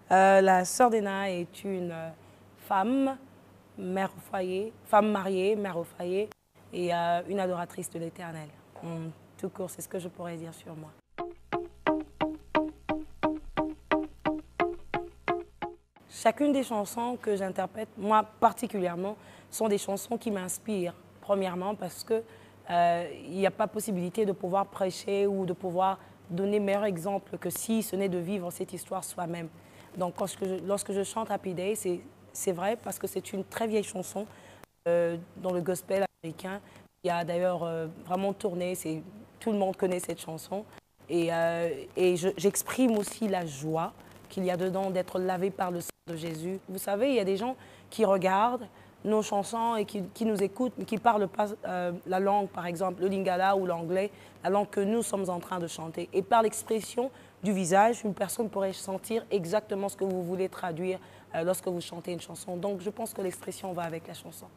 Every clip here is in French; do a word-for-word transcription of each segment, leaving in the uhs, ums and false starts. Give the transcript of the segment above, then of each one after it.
Euh, la sœur d'Ena est une euh, femme, mère au foyer, femme mariée, mère au foyer et euh, une adoratrice de l'Éternel. En tout court, c'est ce que je pourrais dire sur moi. Chacune des chansons que j'interprète, moi particulièrement, sont des chansons qui m'inspirent. Premièrement parce qu'il euh, n'y a pas possibilité de pouvoir prêcher ou de pouvoir donner meilleur exemple que si ce n'est de vivre cette histoire soi-même. Donc lorsque je, lorsque je chante Happy Day, c'est vrai parce que c'est une très vieille chanson euh, dans le gospel américain. Il y a d'ailleurs euh, vraiment tourné, tout le monde connaît cette chanson. Et, euh, et j'exprime aussi la joie qu'il y a dedans d'être lavé par le sang de Jésus. Vous savez, il y a des gens qui regardent nos chansons et qui, qui nous écoutent, mais qui ne parlent pas euh, la langue, par exemple, le lingala ou l'anglais, la langue que nous sommes en train de chanter. Et par l'expression du visage, une personne pourrait sentir exactement ce que vous voulez traduire euh, lorsque vous chantez une chanson. Donc je pense que l'expression va avec la chanson.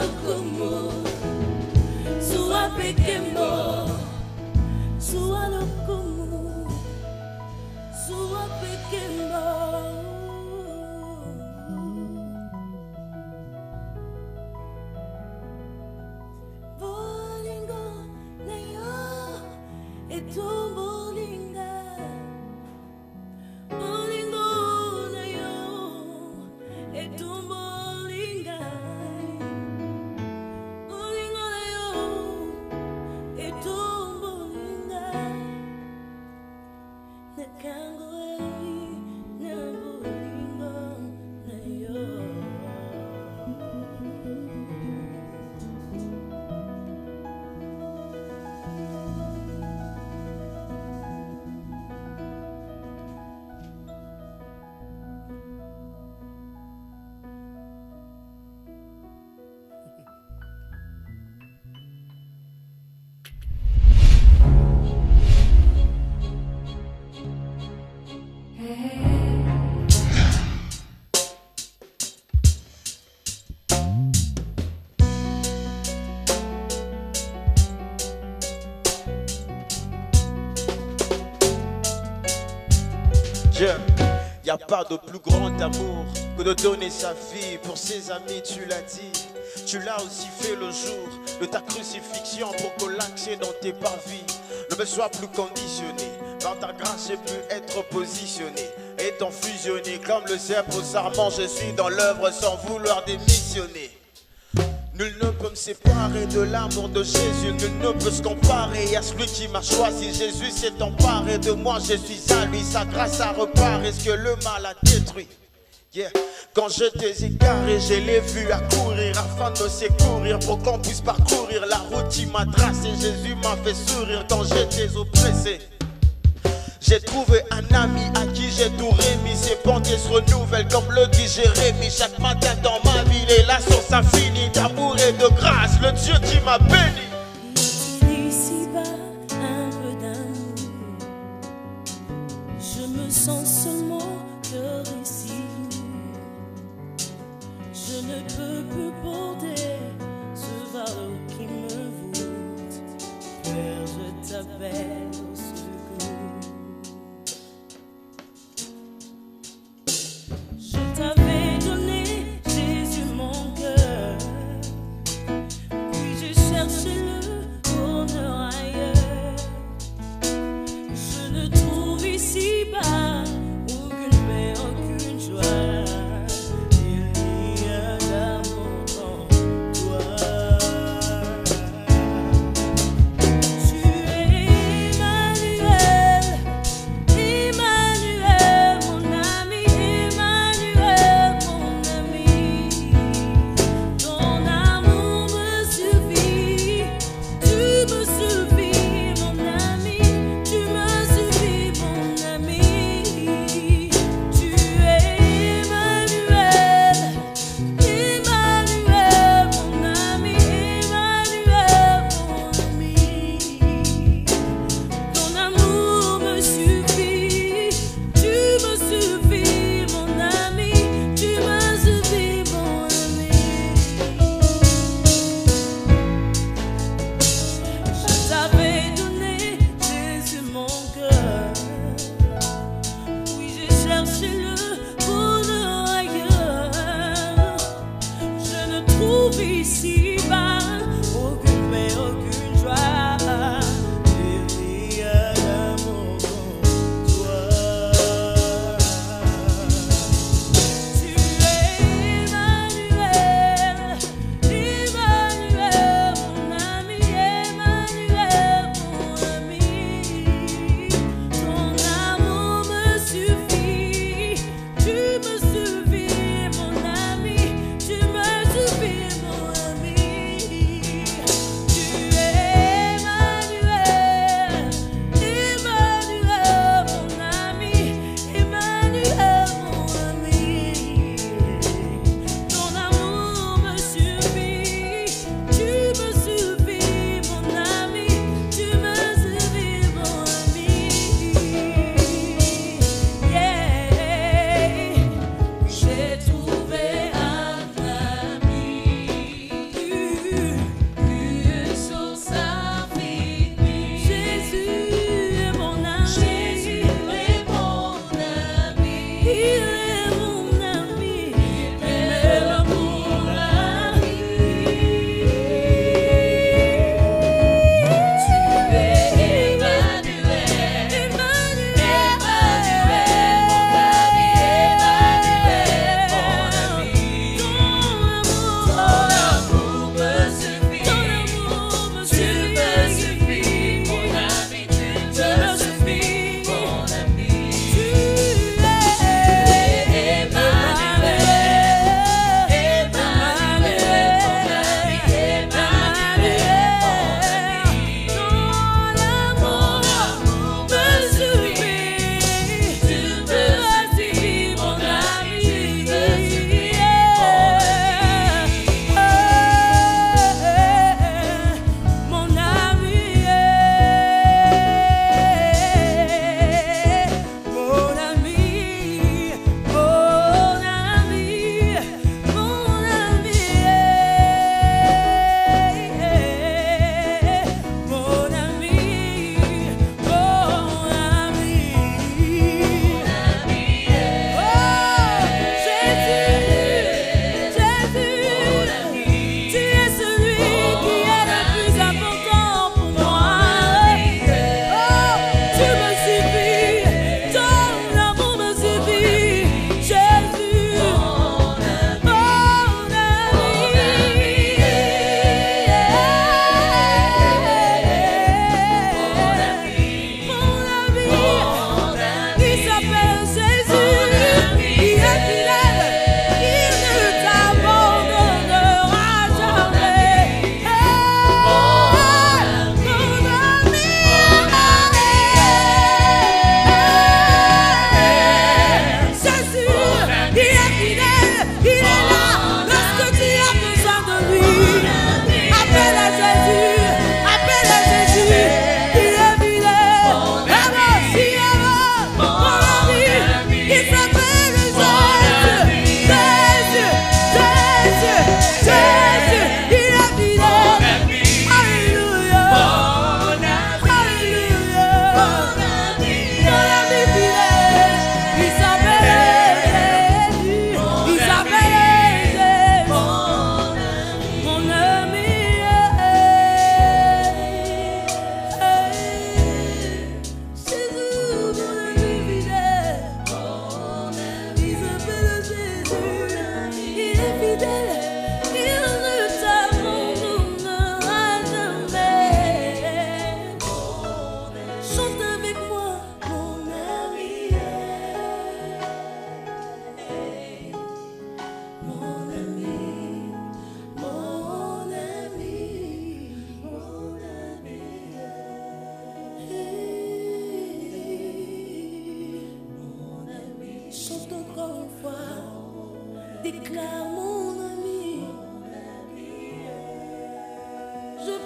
Y a pas de plus grand amour que de donner sa vie pour ses amis, tu l'as dit. Tu l'as aussi fait le jour de ta crucifixion pour que l'accès dans tes parvis ne me soit plus conditionné. Par ta grâce, j'ai pu être positionné, étant fusionné comme le zèbre au sarment. Je suis dans l'œuvre sans vouloir démissionner. Nul ne peut me séparer de l'amour de Jésus. Nul ne peut se comparer à celui qui m'a choisi. Jésus s'est emparé de moi, je suis à lui. Sa grâce a reparé ce que le mal a détruit. Yeah. Quand je t'ai égaré, je l'ai vu accourir afin de secourir pour qu'on puisse parcourir la route qui m'a tracé. Jésus m'a fait sourire quand j'étais oppressé. J'ai trouvé un ami à qui j'ai tout remis. Ses pensées se renouvellent comme le dit Jérémie. Chaque matin dans ma vie, il est là sur sa finie d'amour et de grâce, le Dieu qui m'a béni. Ici-bas, un peu d'amour. Je me sens seulement cœur ici. Je ne peux plus porter ce fardeau qui me voûte. Père, je t'appelle au secours. Je t'avais donné, Jésus, mon cœur. Puis j'ai cherché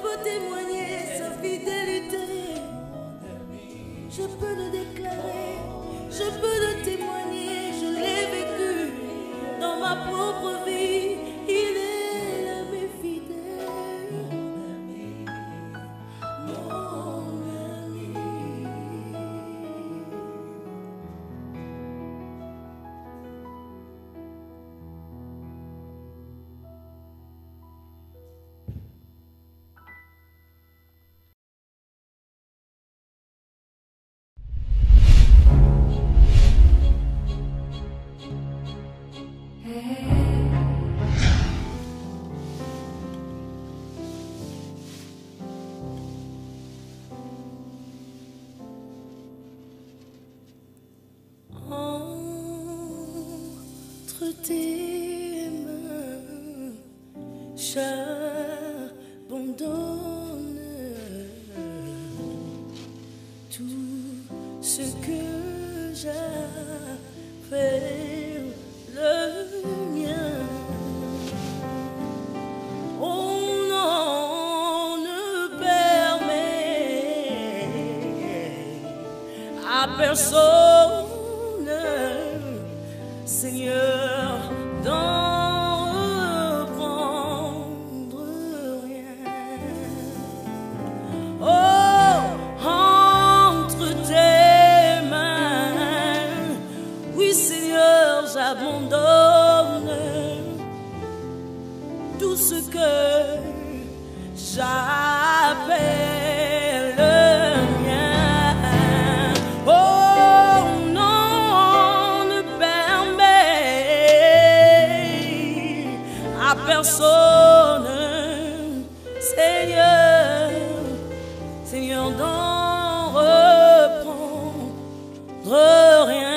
peux témoigner sa fidélité. Je peux le déclarer, je peux le témoigner, je l'ai vécu dans ma propre vie. Il est l'ami fidèle, mon ami. Entre tes mains, j'abandonne tout ce que j'avais le mien. On n'en ne permet à personne, Seigneur, d'en reprendre rien. Oh, entre tes mains, oui Seigneur, j'abandonne tout ce que j'appelle le mien. Oh non, ne permets à personne, Seigneur, Seigneur, d'en reprendre rien.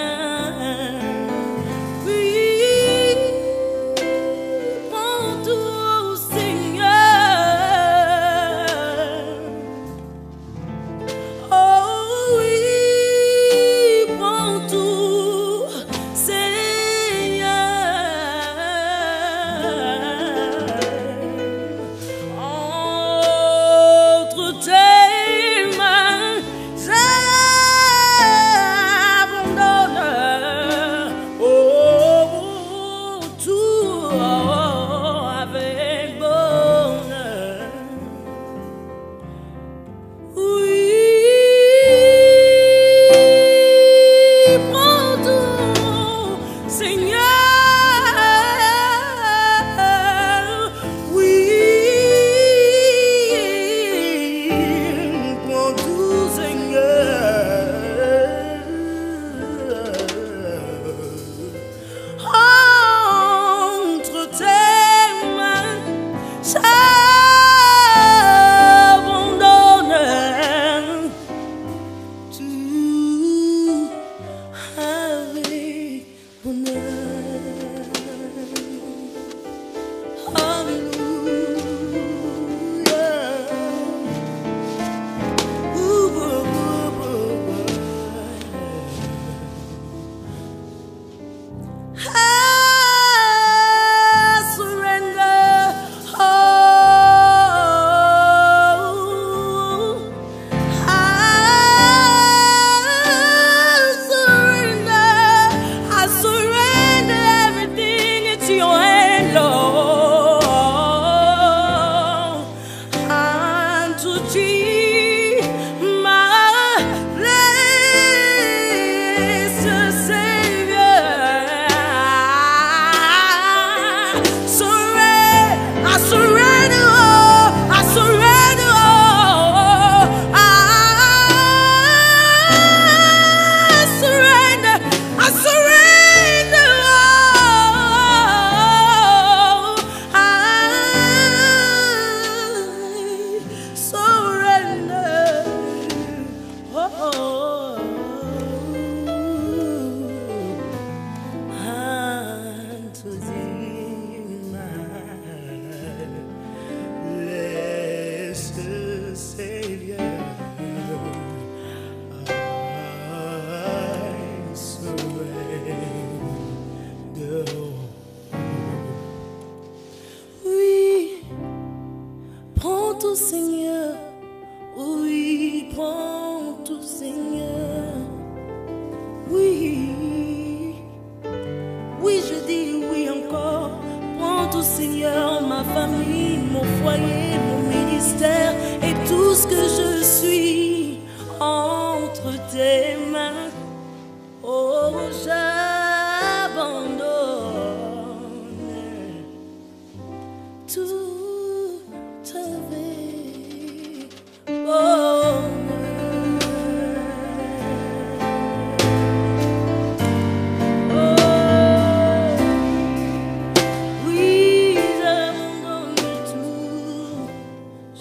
Seigneur.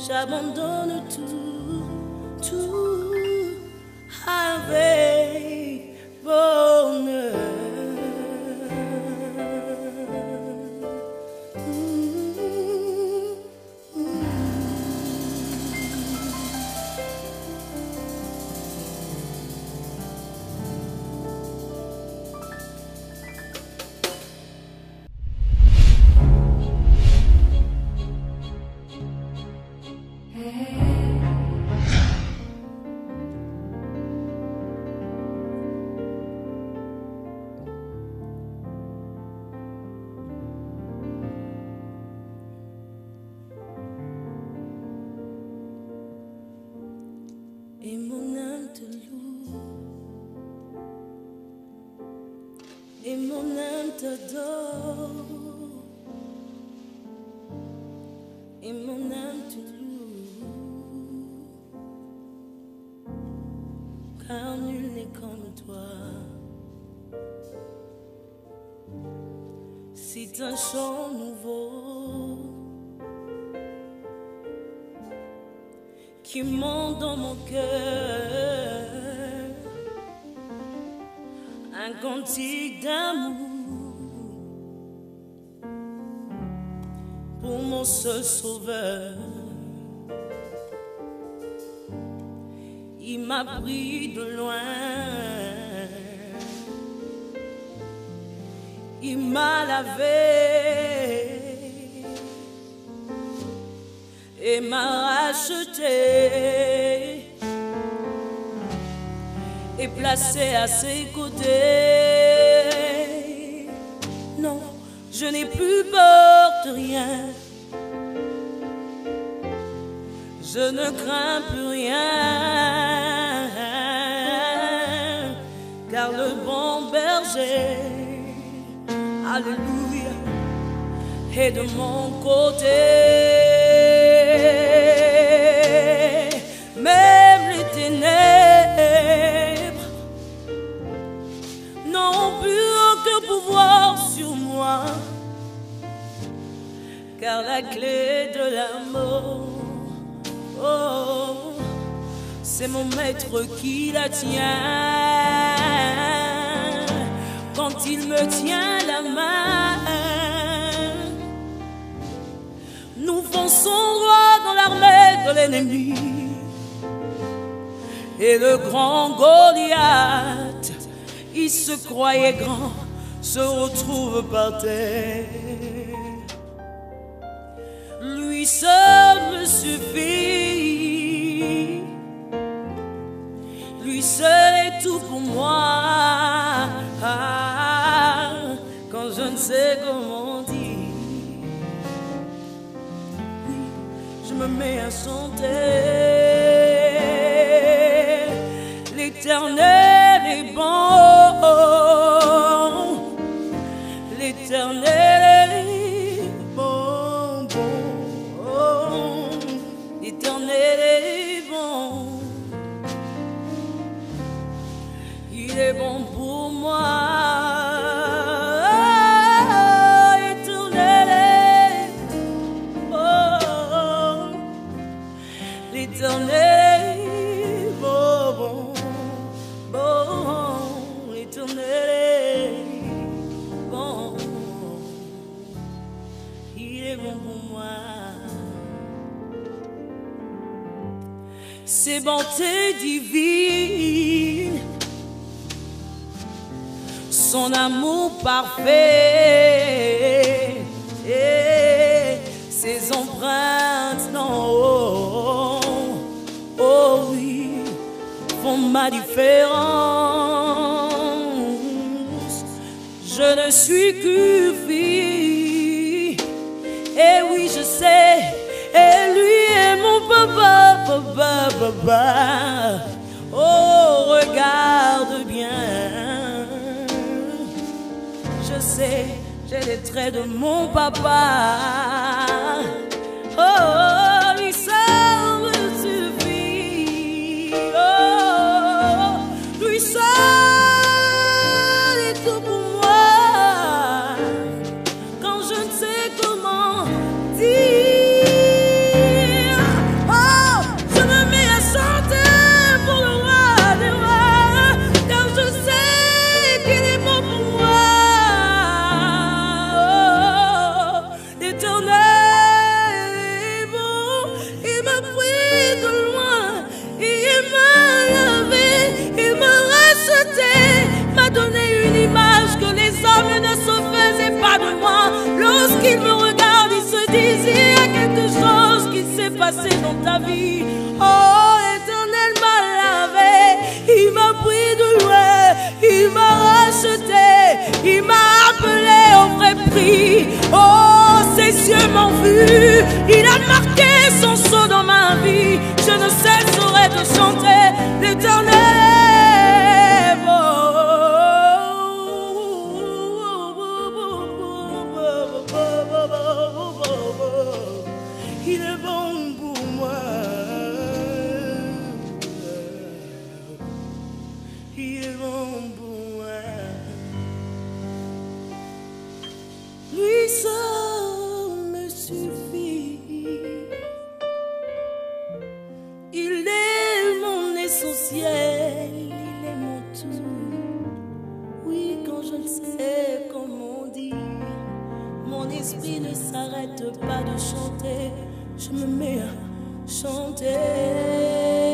j'abandonne tout, tout avec bonheur. Et mon âme te loue, et mon âme t'adore, et mon âme te loue, car nul n'est comme toi. C'est un chant nouveau qui monte dans mon cœur, un cantique d'amour pour mon seul sauveur. Il m'a pris de loin, il m'a lavé et m'a racheté et placé à ses côtés. Non, je n'ai plus peur de rien, je ne crains plus rien, car le bon berger, alléluia, est de mon côté. Même les ténèbres n'ont plus aucun pouvoir sur moi, car la clé de l'amour, oh, c'est mon maître qui la tient. Quand il me tient la main, nous fonçons droit dans l'armée de l'ennemi. Et le grand Goliath, il se croyait grand, se retrouve par terre. Lui seul me suffit, lui seul est tout pour moi. Ah, quand je ne sais comment dire, oui, je me mets à chanter. L'Éternel est bon, l'Éternel est bon, bon, oh, l'Éternel est bon, il est bon pour moi. L'Éternel est bon, l'Éternel ses bontés divines, son amour parfait, et ses empreintes, non, oh, oh oui, font ma différence. Je ne suis qu'une fille, et oui, je sais, et lui est mon papa, papa, papa. Oh, regarde bien, je sais, j'ai les traits de mon papa. Oh, lui seul me suffit. Oh, lui seul est tout pour moi. Quand je ne sais comment dire, Lorsqu'il me regarde, il se dit, il y a quelque chose qui s'est passé dans ta vie. Oh, l'Éternel m'a lavé, il m'a pris de loin, il m'a racheté, il m'a appelé au vrai prix. Oh, ses yeux m'ont vu, il a marqué son sceau dans ma vie. Je ne cesserai de chanter l'Éternel est bon. Il est bon pour moi. Il est bon pour moi. Lui seul me suffit. Il est mon essentiel. Il est mon tout. Oui, quand je ne sais comment dire, mon esprit ne s'arrête pas de chanter. Je me mets à chanter.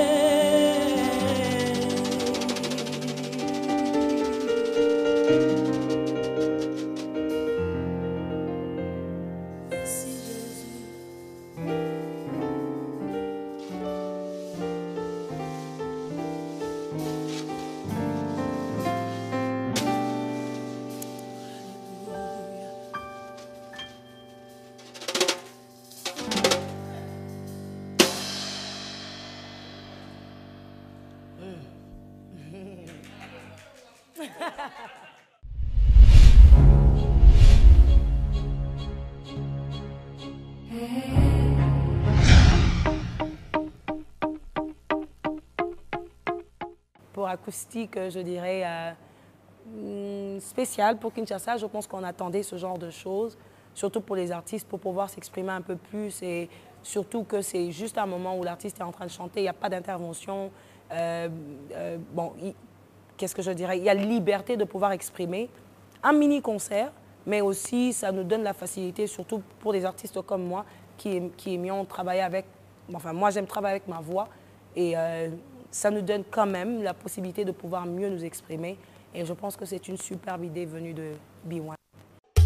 Pour acoustique, je dirais, euh, spécial pour Kinshasa. Je pense qu'on attendait ce genre de choses, surtout pour les artistes, pour pouvoir s'exprimer un peu plus. Et surtout que c'est juste un moment où l'artiste est en train de chanter, il n'y a pas d'intervention. Euh, euh, bon, qu'est-ce que je dirais? Il y a la liberté de pouvoir exprimer un mini-concert, mais aussi ça nous donne la facilité, surtout pour des artistes comme moi, qui, qui aimions travailler avec... Enfin, moi, j'aime travailler avec ma voix. Et euh, ça nous donne quand même la possibilité de pouvoir mieux nous exprimer. Et je pense que c'est une superbe idée venue de B un.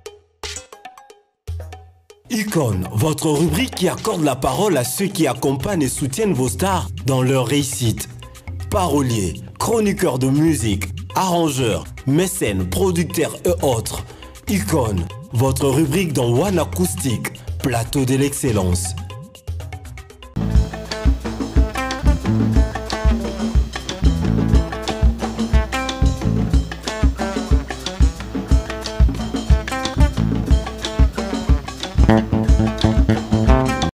Icône, votre rubrique qui accorde la parole à ceux qui accompagnent et soutiennent vos stars dans leur réussite. Paroliers, chroniqueurs de musique, arrangeurs, mécènes, producteurs et autres. Icône, votre rubrique dans One Acoustique, plateau de l'excellence.